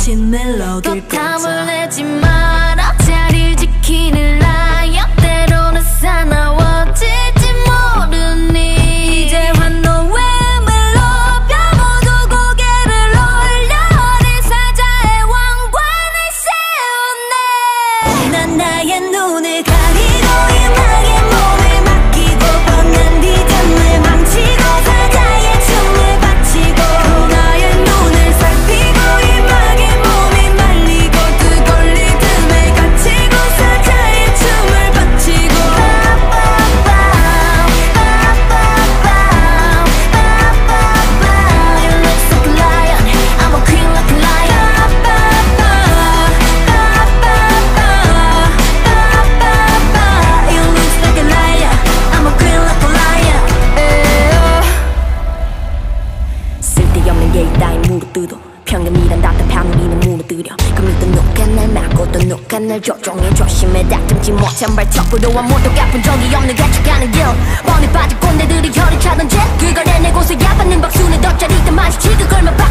거친 멜로디를 땀을 내지 마라 자리를 지키는 라이언 때로는 사나워질지 모르니 이제 환호의 멜로디야 모두 고개를 올려 어린 사자의 왕관을 세우네 난 나의 눈을 가리고 음악에 몸을 맡기고 뻔한 리듬을 망치고 사자의 춤을 바치고 나의 눈을 살피고 음악에 몸이 말리고 뜨거운 리듬에 갇히고 사자의 춤을 바치고 You look like a lion, I'm a queen like a lion You look like a lion, I'm a queen like a lion 쓸데없는 예의 따윈 무릎뜨도 평균이란 답답한 우리는 무너뜨려 그 믿음 누가 날 막고 또 누가 날 조종해 조심해 다듬지 못한 발톱으로 아무도 아픈 적이 없는 가축하는 길 뻔히 빠진 꼰대들이 혀를 차던 죄 그걸 해내고서 야받는 박수는 덧자리 때 마주치 그걸만